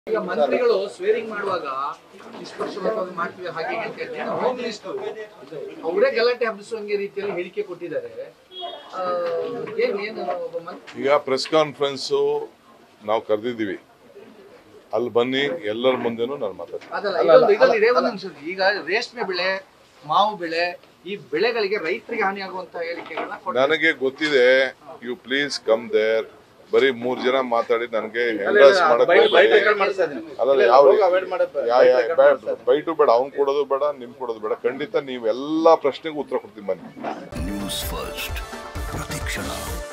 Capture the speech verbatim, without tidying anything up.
ಈಗ ಮಂತ್ರಿಗಳು ಸ್ವೇರಿಂಗ್ ಮಾಡುವಾಗ ನಿಷ್ಪಕ್ಷಪಾತವಾಗಿ ಮಾಡ್ತೀವಿ ಹಾಗೆ ಅಂತ ಹೋಮ್ ಮಿನಿಸ್ಟ್ ಅವರೇ ಗಲಾಟೆ ಹಬ್ಬಿಸುವಂಗೆ ರೀತಿಯಲ್ಲಿ ಹೇಳಿಕೆ ಕೊಟ್ಟಿದ್ದಾರೆ. ಈಗ ಪ್ರೆಸ್ ಕಾನ್ಫರೆನ್ಸ್ ನಾವು ಕರೆದಿದ್ದೀವಿ, ಅಲ್ಲಿ ಬನ್ನಿ ಎಲ್ಲರ ಮುಂದೆನೂ ನಾನು ಮಾತಾಡ್ತೀನಿ. ಈಗ ರೇಷ್ಮೆ ಬೆಳೆ, ಮಾವು ಬೆಳೆ, ಈ ಬೆಳೆಗಳಿಗೆ ರೈತರಿಗೆ ಹಾನಿ ಆಗುವಂತ ಹೇಳಿಕೆಗಳನ್ನ ನನಗೆ ಗೊತ್ತಿದೆ. You please come there. ಬರೀ ಮೂರ್ ಜನ ಮಾತಾಡಿ ನನಗೆ ಬೈಟು ಬೇಡ, ಅವ್ನ್ ಕೊಡೋದು ಬೇಡ, ನಿಮ್ ಕೊಡೋದು ಬೇಡ. ಖಂಡಿತ ನೀವೆಲ್ಲಾ ಪ್ರಶ್ನೆಗೂ ಉತ್ತರ ಕೊಡ್ತೀನಿ ಬನ್ನಿ. ನ್ಯೂಸ್ ಫಸ್ಟ್ ಪ್ರತಿಕ್ಷಣ.